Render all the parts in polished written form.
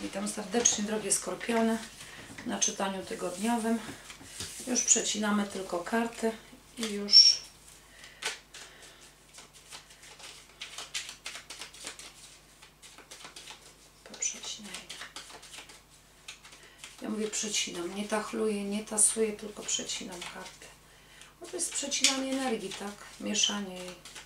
Witam serdecznie, drogie skorpiony, na czytaniu tygodniowym. Już przecinamy tylko karty i już poprzecinajmy. Ja mówię przecinam, nie tachluję, nie tasuję, tylko przecinam karty. Bo to jest przecinanie energii, tak? Mieszanie jej.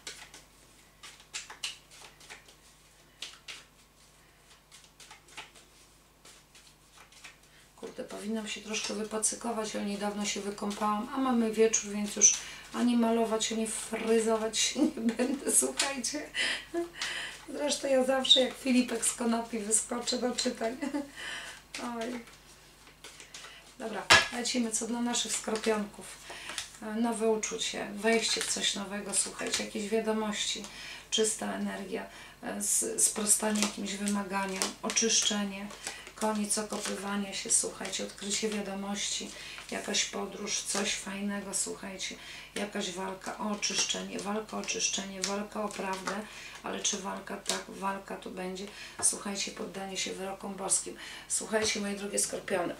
Kurde, powinnam się troszkę wypacykować, ale niedawno się wykąpałam, a mamy wieczór, więc już ani malować, ani fryzować się nie będę, słuchajcie. Zresztą ja zawsze jak Filipek z Konopi wyskoczę do czytań. Oj. Dobra, lecimy, co dla naszych skorpionków. Nowe uczucie, wejście w coś nowego, słuchajcie, jakieś wiadomości, czysta energia, sprostanie jakimś wymaganiom, oczyszczenie, koniec okopywania się, słuchajcie, odkrycie wiadomości, jakaś podróż, coś fajnego, słuchajcie, jakaś walka o oczyszczenie, walka o prawdę, ale czy walka? Tak, walka to będzie, słuchajcie, poddanie się wyrokom boskim. Słuchajcie, moje drogie skorpiony,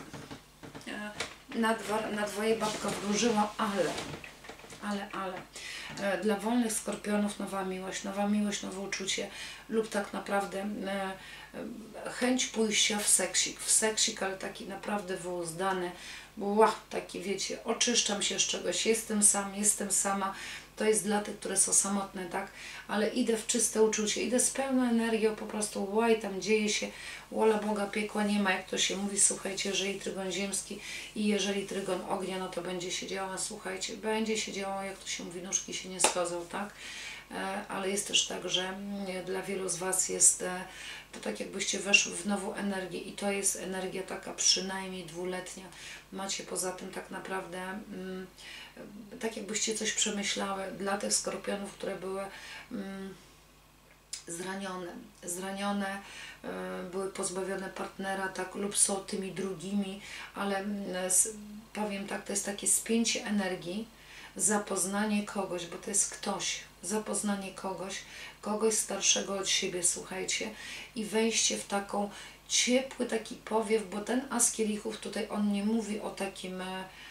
na dwoje babka wróżyła, ale dla wolnych skorpionów nowa miłość, nowe uczucie lub tak naprawdę chęć pójścia w seksik, ale taki naprawdę wyuzdany, taki wiecie, oczyszczam się z czegoś, jestem sam, jestem sama. To jest dla tych, które są samotne, tak? Ale idę w czyste uczucie, idę z pełną energią, po prostu tam dzieje się, wola Boga, piekła nie ma, jak to się mówi, słuchajcie, jeżeli trygon ziemski i jeżeli trygon ognia, no to będzie się działo, słuchajcie, będzie się działo, jak to się mówi, nóżki się nie schodzą, tak? Ale jest też tak, że dla wielu z Was jest to tak, jakbyście weszły w nową energię i to jest energia taka przynajmniej dwuletnia. Macie poza tym tak naprawdę tak, jakbyście coś przemyślały dla tych skorpionów, które były zranione, były pozbawione partnera, tak, lub są tymi drugimi, ale powiem tak, to jest takie spięcie energii, zapoznanie kogoś, bo to jest ktoś, zapoznanie kogoś starszego od siebie, słuchajcie, i wejście w taką ciepły taki powiew, bo ten as kielichów tutaj on nie mówi o takim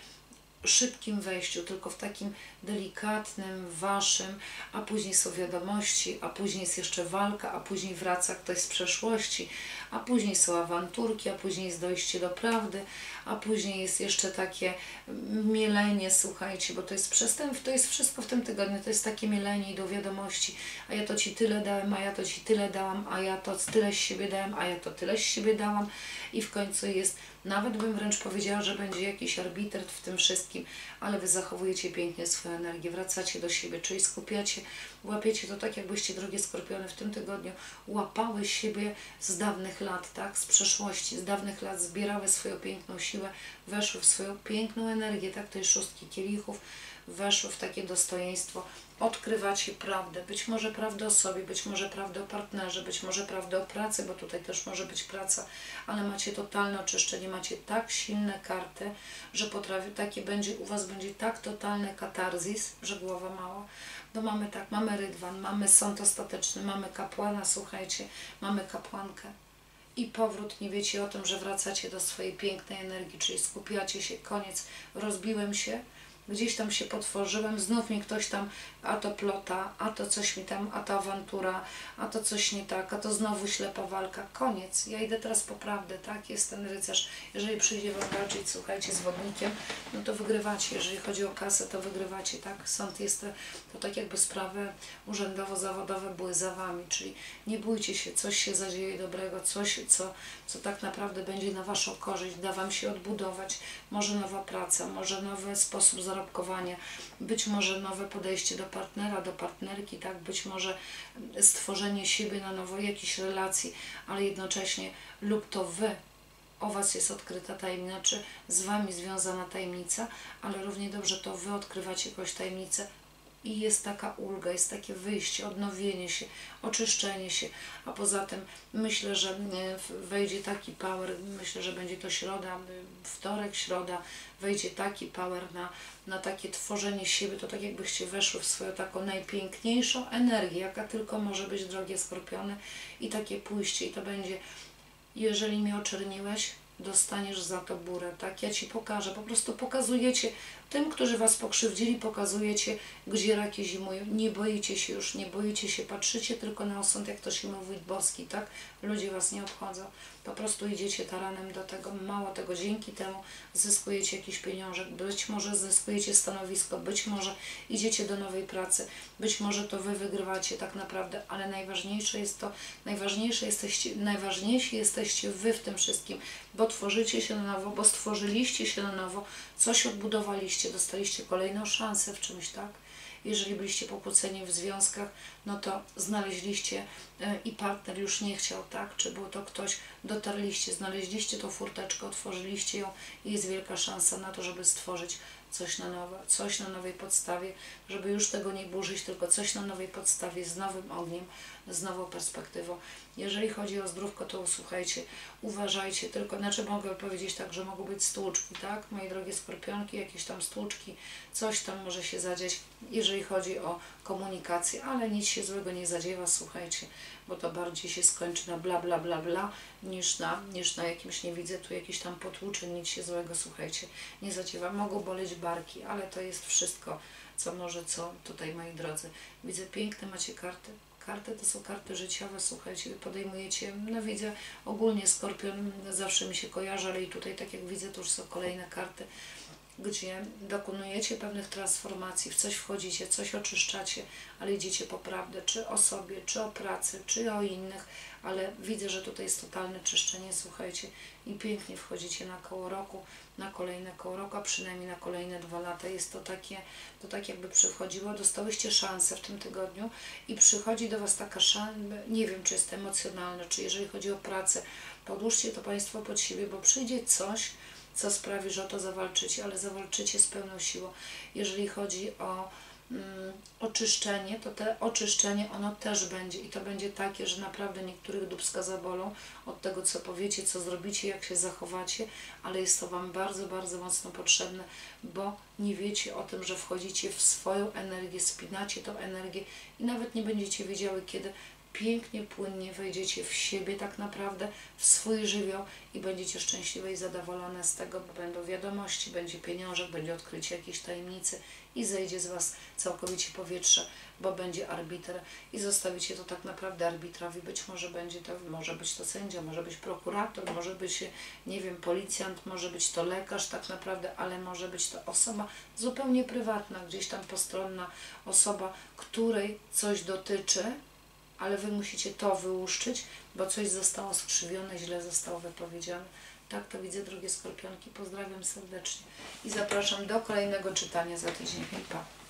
szybkim wejściu, tylko w takim delikatnym, waszym, a później są wiadomości, a później jest jeszcze walka, a później wraca ktoś z przeszłości, a później są awanturki, a później jest dojście do prawdy, a później jest jeszcze takie mielenie, słuchajcie, bo to jest przestęp, to jest wszystko w tym tygodniu, to jest takie mielenie i do wiadomości, a ja to Ci tyle dałem, a ja to Ci tyle dałam, a ja to tyle z siebie dałem, a ja to tyle z siebie dałam i w końcu jest, nawet bym wręcz powiedziała, że będzie jakiś arbitrat w tym wszystkim, ale Wy zachowujecie pięknie swoją energię, wracacie do siebie, czyli skupiacie, łapiecie to tak, jakbyście, drogie skorpiony, w tym tygodniu łapały siebie z dawnych lat, tak, z przeszłości, z dawnych lat, zbierały swoją piękną siłę, weszły w swoją piękną energię, tak, tej szóstki kielichów, weszły w takie dostojeństwo, odkrywacie prawdę, być może prawdę o sobie, być może prawdę o partnerze, być może prawdę o pracy, bo tutaj też może być praca, ale macie totalne oczyszczenie, macie tak silne karty, że potrafi, takie będzie, u Was będzie tak totalny katarzis, że głowa mała. No mamy tak, mamy rydwan, mamy sąd ostateczny, mamy kapłana, słuchajcie, mamy kapłankę. I powrót, nie wiecie o tym, że wracacie do swojej pięknej energii, czyli skupiacie się, koniec, rozbiłem się, gdzieś tam się potworzyłem, znów mi ktoś tam, a to plota, a to coś mi tam, a to awantura, a to coś nie tak, a to znowu ślepa walka, koniec. Ja idę teraz po prawdę, tak? Jest ten rycerz. Jeżeli przyjdzie Wam walczyć, słuchajcie, z wodnikiem, no to wygrywacie. Jeżeli chodzi o kasę, to wygrywacie, tak? Sąd jest, to tak jakby sprawy urzędowo-zawodowe były za Wami, czyli nie bójcie się, coś się zadzieje dobrego, coś, co tak naprawdę będzie na Waszą korzyść, da Wam się odbudować, może nowa praca, może nowy sposób zarobkowania, być może nowe podejście do partnera, do partnerki, tak, być może stworzenie siebie na nowo, jakichś relacji, ale jednocześnie lub to Wy, o Was jest odkryta tajemnica, czy z Wami związana tajemnica, ale równie dobrze to Wy odkrywacie jakąś tajemnicę i jest taka ulga, jest takie wyjście, odnowienie się, oczyszczenie się, a poza tym myślę, że wejdzie taki power, myślę, że będzie to środa, wtorek, środa, wejdzie taki power na takie tworzenie siebie, to tak jakbyście weszły w swoją taką najpiękniejszą energię, jaka tylko może być, drogie skorpiony, i takie pójście, i to będzie Jeżeli mnie oczerniłeś, dostaniesz za to burę, tak? Ja Ci pokażę, po prostu pokazujecie tym, którzy Was pokrzywdzili, pokazujecie, gdzie raki zimują. Nie boicie się już, nie boicie się, patrzycie tylko na osąd, jak to się mówi boski, tak? Ludzie Was nie obchodzą. Po prostu idziecie taranem do tego, mało tego, dzięki temu zyskujecie jakiś pieniążek, być może zyskujecie stanowisko, być może idziecie do nowej pracy, być może to Wy wygrywacie tak naprawdę, ale najważniejsze jest to, najważniejsi jesteście Wy w tym wszystkim, bo tworzycie się na nowo, bo stworzyliście się na nowo, coś odbudowaliście, dostaliście kolejną szansę w czymś, tak? Jeżeli byliście pokłóceni w związkach, no to znaleźliście i partner już nie chciał, tak? Czy był to ktoś, dotarliście, znaleźliście tą furteczkę, otworzyliście ją i jest wielka szansa na to, żeby stworzyć coś na nowo, coś na nowej podstawie, żeby już tego nie burzyć, tylko coś na nowej podstawie, z nowym ogniem, z nową perspektywą. Jeżeli chodzi o zdrówko, to słuchajcie, uważajcie, tylko, znaczy mogę powiedzieć tak, że mogą być stłuczki, tak? Moje drogie skorpionki, jakieś tam stłuczki, coś tam może się zadziać, jeżeli chodzi o komunikację, ale nic się złego nie zadziewa, słuchajcie, bo to bardziej się skończy na bla, bla, bla, bla, niż na jakimś, nie widzę tu jakiś tam potłuczyn, nic się złego, słuchajcie, nie zadziewa. Mogą boleć barki, ale to jest wszystko, co tutaj, moi drodzy. Widzę, piękne macie karty. Karty to są karty życiowe, słuchajcie, podejmujecie, no widzę, ogólnie Skorpion zawsze mi się kojarzy, ale i tutaj, tak jak widzę, to już są kolejne karty, gdzie dokonujecie pewnych transformacji, w coś wchodzicie, coś oczyszczacie, ale idziecie po prawdę, czy o sobie, czy o pracy, czy o innych, ale widzę, że tutaj jest totalne czyszczenie, słuchajcie, i pięknie wchodzicie na koło roku, na kolejne koło roku, a przynajmniej na kolejne 2 lata. Jest to tak jakby przychodziło, dostałyście szansę w tym tygodniu i przychodzi do Was taka szansa, nie wiem, czy jest emocjonalna, czy jeżeli chodzi o pracę, podłóżcie to Państwo pod siebie, bo przyjdzie coś, co sprawi, że o to zawalczycie, ale zawalczycie z pełną siłą. Jeżeli chodzi o oczyszczenie, to te oczyszczenie ono też będzie i to będzie takie, że naprawdę niektórych dupska zabolą od tego, co powiecie, co zrobicie, jak się zachowacie, ale jest to Wam bardzo, bardzo mocno potrzebne, bo nie wiecie o tym, że wchodzicie w swoją energię, spinacie tą energię i nawet nie będziecie wiedziały, kiedy pięknie, płynnie wejdziecie w siebie tak naprawdę, w swój żywioł i będziecie szczęśliwe i zadowolone z tego, bo będą wiadomości, będzie pieniążek, będzie odkrycie jakiejś tajemnicy i zejdzie z Was całkowicie powietrze, bo będzie arbiter i zostawicie to tak naprawdę arbitrowi. Być może będzie to, może być to sędzia, może być prokurator, może być, nie wiem, policjant, może być to lekarz tak naprawdę, ale może być to osoba zupełnie prywatna, gdzieś tam postronna osoba, której coś dotyczy, ale Wy musicie to wyłuszczyć, bo coś zostało skrzywione, źle zostało wypowiedziane. Tak to widzę, drogie skorpionki. Pozdrawiam serdecznie i zapraszam do kolejnego czytania za tydzień. Hej, pa!